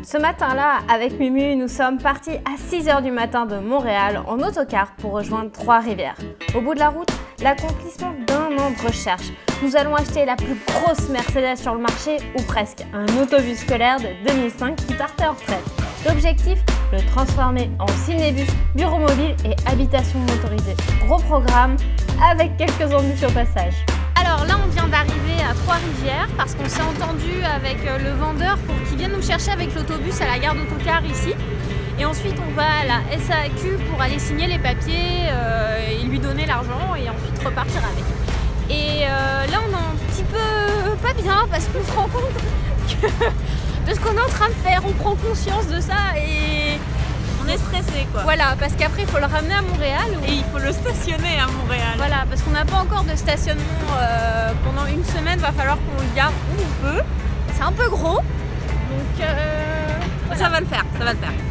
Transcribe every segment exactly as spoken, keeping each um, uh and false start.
Ce matin-là, avec Mumu, nous sommes partis à six heures du matin de Montréal en autocar pour rejoindre Trois-Rivières. Au bout de la route, l'accomplissement d'un an de recherche. Nous allons acheter la plus grosse Mercedes sur le marché, ou presque, un autobus scolaire de deux mille cinq qui partait en retraite. L'objectif, le transformer en cinébus, bureau mobile et habitation motorisée. Gros programme, avec quelques embûches au passage. Alors là, on vient d'arriver à Trois-Rivières parce qu'on s'est entendu avec le vendeur pour qu'il vienne nous chercher avec l'autobus à la gare d'autocar ici. Et ensuite, on va à la S A Q pour aller signer les papiers euh, et lui donner l'argent et ensuite repartir avec. Et euh, là, on est un petit peu pas bien parce qu'on se rend compte que de ce qu'on est en train de faire, on prend conscience de ça et on est stressé quoi. Voilà, parce qu'après il faut le ramener à Montréal. Ou... Et il faut le stationner à Montréal. Voilà, parce qu'on n'a pas encore de stationnement euh, pendant une semaine, va falloir qu'on le garde où on peut. C'est un peu gros, donc euh, voilà. Ça va le faire, ça va le faire.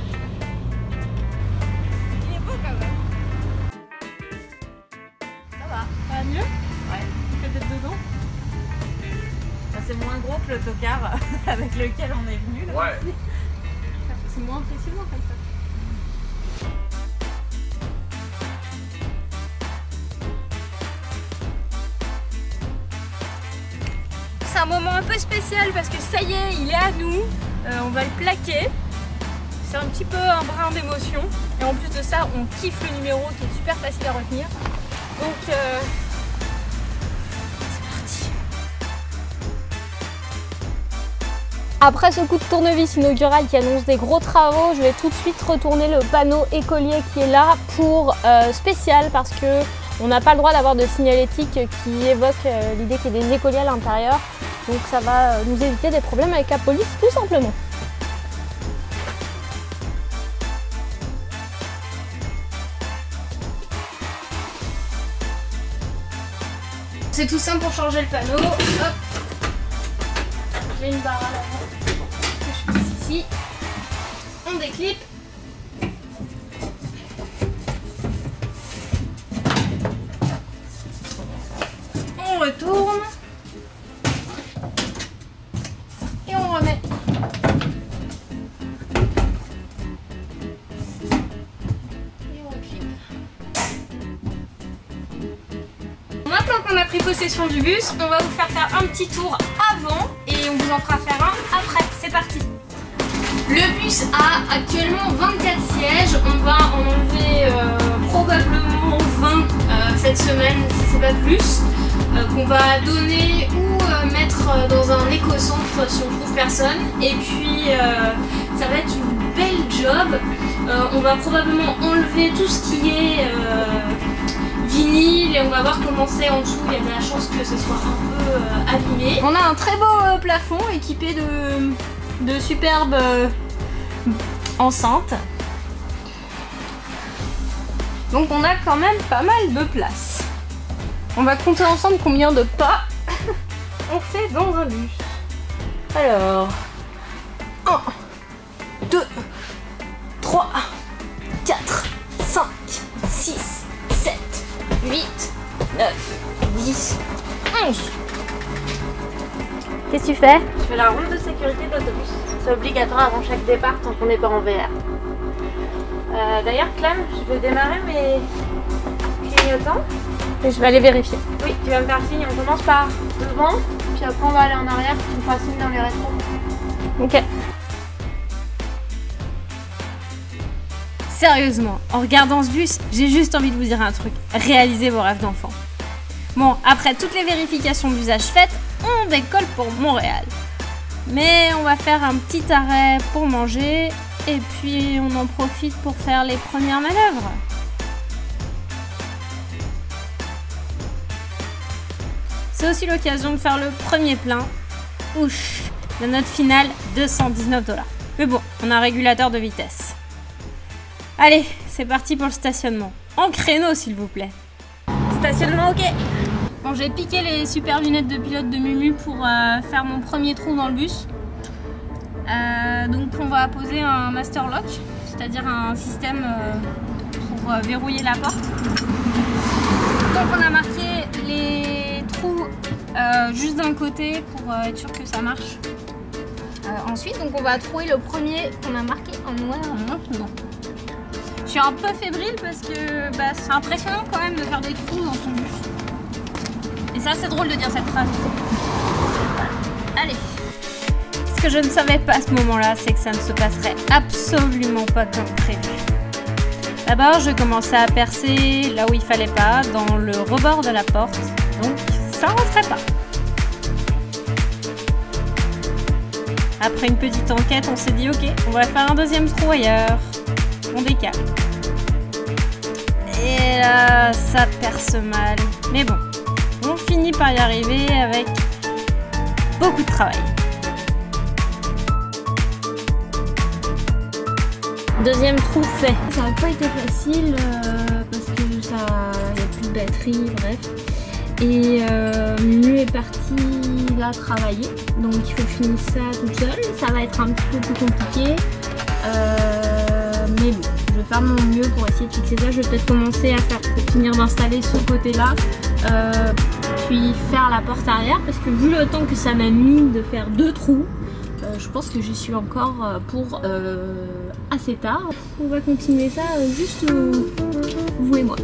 Il est beau quand même. Ça va, ça va mieux? Ouais. Tu fais d'être dedans? C'est moins gros que l'autocar avec lequel on est venu. Là. Ouais. C'est moins impressionnant comme ça. C'est un moment un peu spécial parce que ça y est, il est à nous. Euh, on va le plaquer. C'est un petit peu un brin d'émotion. Et en plus de ça, on kiffe le numéro qui est super facile à retenir. Donc, euh, après ce coup de tournevis inaugural qui annonce des gros travaux, je vais tout de suite retourner le panneau écolier qui est là pour euh, spécial parce que on n'a pas le droit d'avoir de signalétique qui évoque euh, l'idée qu'il y ait des écoliers à l'intérieur. Donc ça va nous éviter des problèmes avec la police tout simplement. C'est tout simple pour changer le panneau. Hop. J'ai une barre à l'avant que je passe ici. On déclipe. On retourne. Et on remet. Et on reclipe. Maintenant qu'on a pris possession du bus, on va vous faire faire un petit tour avant et on vous en fera faire un après. C'est parti. Le bus a actuellement vingt-quatre sièges. On va en enlever euh, probablement vingt euh, cette semaine, si c'est pas plus, euh, qu'on va donner ou euh, mettre dans un éco-centre si on trouve personne. Et puis euh, ça va être une belle job. Euh, on va probablement enlever tout ce qui est euh, vinyle et on va voir comment c'est en dessous. Il y a de la chance que ce soit un peu euh, abîmé. On a un très beau euh, plafond équipé de, de superbes euh, enceintes. Donc on a quand même pas mal de place. On va compter ensemble combien de pas on fait dans un bus. Alors, un, deux, trois, quatre, cinq, six, sept, huit, neuf, dix, onze. Qu'est-ce que tu fais? Je fais la ronde de sécurité de l'autobus. C'est obligatoire avant chaque départ tant qu'on n'est pas en V R. Euh, D'ailleurs, Clem, je vais démarrer mes clignotants. Et je vais aller vérifier. Oui, tu vas me faire signe. On commence par devant, puis après on va aller en arrière. Tu me feras signe dans les rétros. Ok. Sérieusement, en regardant ce bus, j'ai juste envie de vous dire un truc. Réalisez vos rêves d'enfant. Bon, après toutes les vérifications d'usage faites, on décolle pour Montréal. Mais on va faire un petit arrêt pour manger et puis on en profite pour faire les premières manœuvres. C'est aussi l'occasion de faire le premier plein. Ouch, de notre finale deux cent dix-neuf dollars. Mais bon, on a un régulateur de vitesse. Allez, c'est parti pour le stationnement. En créneau, s'il vous plaît. Stationnement, ok. Bon, j'ai piqué les super lunettes de pilote de Mumu pour euh, faire mon premier trou dans le bus. Euh, donc, on va poser un master lock, c'est-à-dire un système euh, pour euh, verrouiller la porte. Donc, on a marqué les trous euh, juste d'un côté pour euh, être sûr que ça marche. Euh, ensuite, donc on va trouver le premier qu'on a marqué en noir maintenant. Je suis un peu fébrile parce que bah, c'est impressionnant quand même de faire des trous dans son bus. Et ça, c'est drôle de dire cette phrase. Allez. Ce que je ne savais pas à ce moment-là, c'est que ça ne se passerait absolument pas comme prévu. D'abord, je commençais à percer là où il fallait pas, dans le rebord de la porte. Donc, ça ne rentrait pas. Après une petite enquête, on s'est dit ok, on va faire un deuxième trou ailleurs. On décale. Et là, ça perce mal. Mais bon, on finit par y arriver avec beaucoup de travail. Deuxième trou fait. Ça n'a pas été facile euh, parce que ça, il n'y a plus de batterie, bref. Et euh, Mu est parti là travailler, donc il faut que je finisse ça toute seule. Ça va être un petit peu plus compliqué, euh, mais bon, je vais faire mon mieux pour essayer de fixer ça. Je vais peut-être commencer à faire, finir d'installer ce côté-là, euh, puis faire la porte arrière, parce que vu le temps que ça m'a mis de faire deux trous, euh, je pense que j'y suis encore pour euh, assez tard. On va continuer ça euh, juste euh, vous et moi.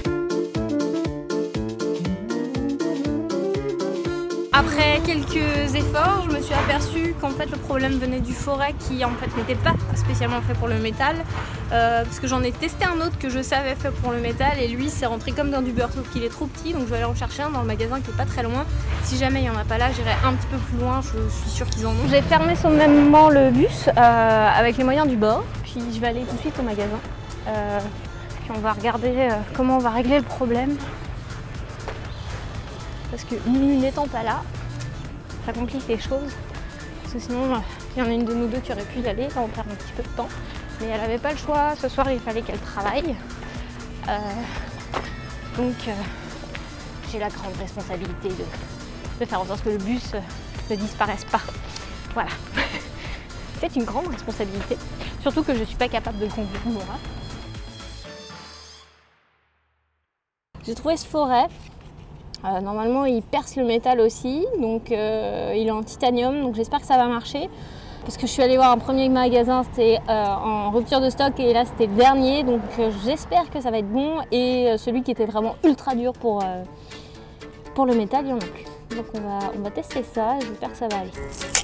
Après quelques efforts, je me suis aperçue qu'en fait le problème venait du forêt qui en fait n'était pas spécialement fait pour le métal, euh, parce que j'en ai testé un autre que je savais fait pour le métal et lui c'est rentré comme dans du beurre sauf qu'il est trop petit, donc je vais aller en chercher un dans le magasin qui est pas très loin. Si jamais il n'y en a pas là, j'irai un petit peu plus loin, je suis sûre qu'ils en ont. J'ai fermé sommairement le bus euh, avec les moyens du bord, puis je vais aller tout de suite au magasin, euh, puis on va regarder euh, comment on va régler le problème. Parce que Mu n'étant pas là, ça complique les choses. Parce que sinon, il y en a une de nous deux qui aurait pu y aller, là on perd un petit peu de temps. Mais elle n'avait pas le choix, ce soir il fallait qu'elle travaille. Euh, donc euh, j'ai la grande responsabilité de, de faire en sorte que le bus ne disparaisse pas. Voilà. C'est une grande responsabilité. Surtout que je ne suis pas capable de le conduire moi. J'ai trouvé ce forêt. Euh, normalement il perce le métal aussi, donc euh, il est en titanium, donc j'espère que ça va marcher. Parce que je suis allée voir un premier magasin, c'était euh, en rupture de stock et là c'était le dernier, donc euh, j'espère que ça va être bon. Et euh, celui qui était vraiment ultra dur pour, euh, pour le métal, il n'y en a plus. Donc on va, on va tester ça, j'espère que ça va aller.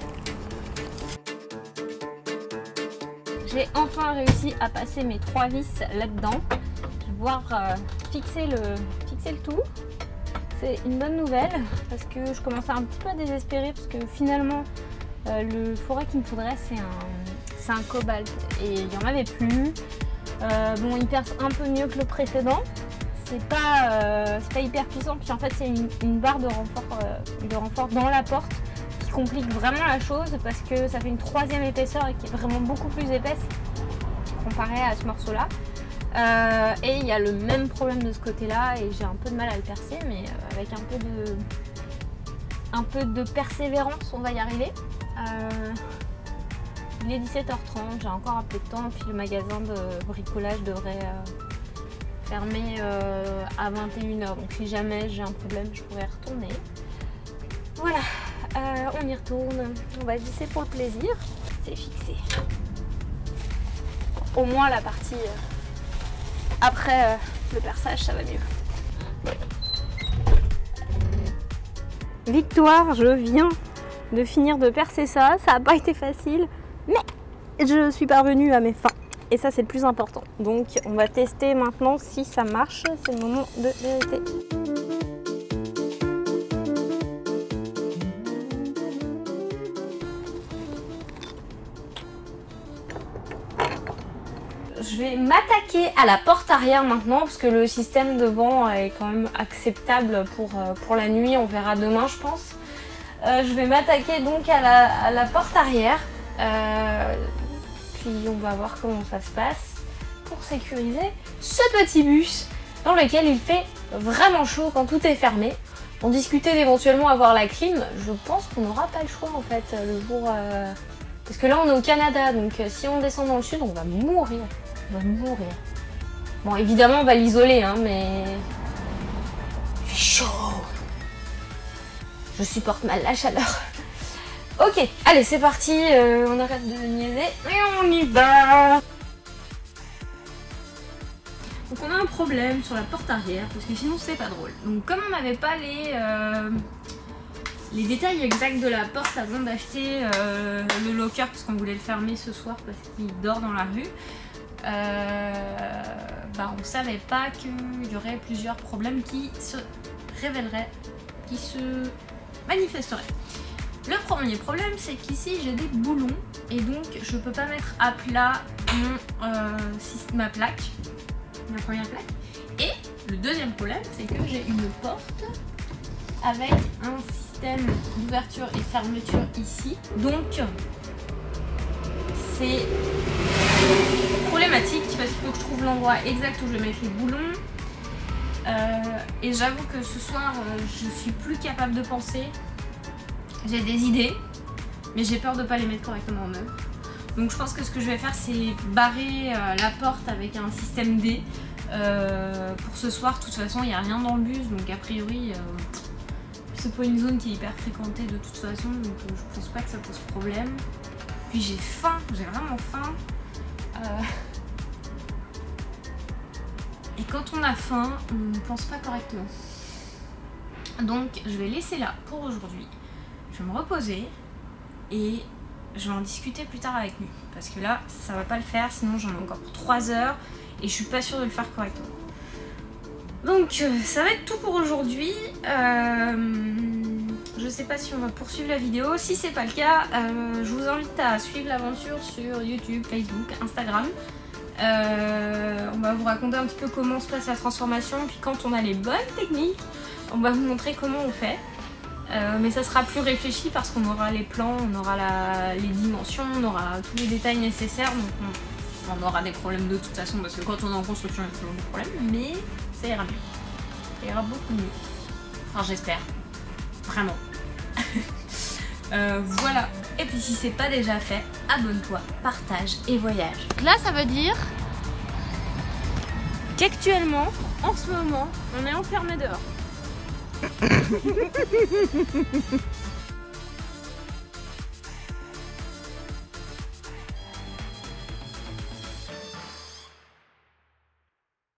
J'ai enfin réussi à passer mes trois vis là-dedans. Je vais pouvoir euh, fixer, le, fixer le tout. C'est une bonne nouvelle parce que je commençais un petit peu à désespérer parce que finalement euh, le forêt qu'il me faudrait c'est un, c'est un cobalt et il n'y en avait plus. Euh, bon, il perce un peu mieux que le précédent. C'est pas, euh, c'est pas hyper puissant, puis en fait c'est une, une barre de renfort, euh, de renfort dans la porte qui complique vraiment la chose parce que ça fait une troisième épaisseur et qui est vraiment beaucoup plus épaisse comparé à ce morceau-là. Euh, et il y a le même problème de ce côté-là et j'ai un peu de mal à le percer, mais euh, avec un peu de, un peu de persévérance, on va y arriver. Euh, il est dix-sept heures trente, j'ai encore un peu de temps, puis le magasin de bricolage devrait euh, fermer euh, à vingt et une heures, donc si jamais j'ai un problème, je pourrais retourner. Voilà, euh, on y retourne, on va visser pour le plaisir, c'est fixé. Au moins la partie... Euh, Après euh, le perçage, ça va mieux. Victoire, je viens de finir de percer ça. Ça n'a pas été facile, mais je suis parvenue à mes fins. Et ça, c'est le plus important. Donc, on va tester maintenant si ça marche. C'est le moment de vérité. Je vais m'attaquer à la porte arrière maintenant parce que le système devant est quand même acceptable pour, pour la nuit, on verra demain je pense. Euh, je vais m'attaquer donc à la, à la porte arrière, euh, puis on va voir comment ça se passe pour sécuriser ce petit bus dans lequel il fait vraiment chaud quand tout est fermé. On discutait d'éventuellement avoir la clim, je pense qu'on n'aura pas le choix en fait le jour... Euh... Parce que là on est au Canada, donc si on descend dans le sud on va mourir. On va mourir. Bon, évidemment, on va l'isoler, hein, mais... Il fait chaud. Je supporte mal la chaleur. Ok, allez c'est parti, euh, on arrête de niaiser et on y va. Donc on a un problème sur la porte arrière parce que sinon c'est pas drôle. Donc comme on n'avait pas les, euh, les détails exacts de la porte avant d'acheter euh, le locker parce qu'on voulait le fermer ce soir parce qu'il dort dans la rue, euh, bah on savait pas qu'il y aurait plusieurs problèmes qui se révéleraient, qui se manifesteraient. Le premier problème c'est qu'ici j'ai des boulons et donc je peux pas mettre à plat mon, euh, ma plaque. Ma première plaque. Et le deuxième problème, c'est que j'ai une porte avec un système d'ouverture et fermeture ici. Donc, c'est problématique parce qu'il faut que je trouve l'endroit exact où je vais mettre les boulons. Euh, et j'avoue que ce soir, euh, je suis plus capable de penser. J'ai des idées, mais j'ai peur de ne pas les mettre correctement en œuvre. Donc je pense que ce que je vais faire c'est barrer euh, la porte avec un système D euh, pour ce soir. De toute façon il n'y a rien dans le bus donc a priori euh, c'est pas une zone qui est hyper fréquentée de toute façon donc euh, je pense pas que ça pose problème. Puis j'ai faim, j'ai vraiment faim. Euh... Et quand on a faim on ne pense pas correctement. Donc je vais laisser là pour aujourd'hui. Je vais me reposer et je vais en discuter plus tard avec lui parce que là ça va pas le faire sinon j'en ai encore pour trois heures et je suis pas sûre de le faire correctement. Donc euh, ça va être tout pour aujourd'hui. Euh, je sais pas si on va poursuivre la vidéo. Si c'est pas le cas, euh, je vous invite à suivre l'aventure sur YouTube, Facebook, Instagram. Euh, on va vous raconter un petit peu comment se passe la transformation puis quand on a les bonnes techniques, on va vous montrer comment on fait. Euh, mais ça sera plus réfléchi parce qu'on aura les plans, on aura la, les dimensions, on aura tous les détails nécessaires donc on, on aura des problèmes de toute façon parce que quand on est en construction il y a toujours des problèmes mais ça ira mieux, ça ira beaucoup mieux, enfin j'espère, vraiment. euh, voilà, et puis si c'est pas déjà fait, abonne-toi, partage et voyage. Là ça veut dire qu'actuellement, en ce moment, on est enfermé dehors.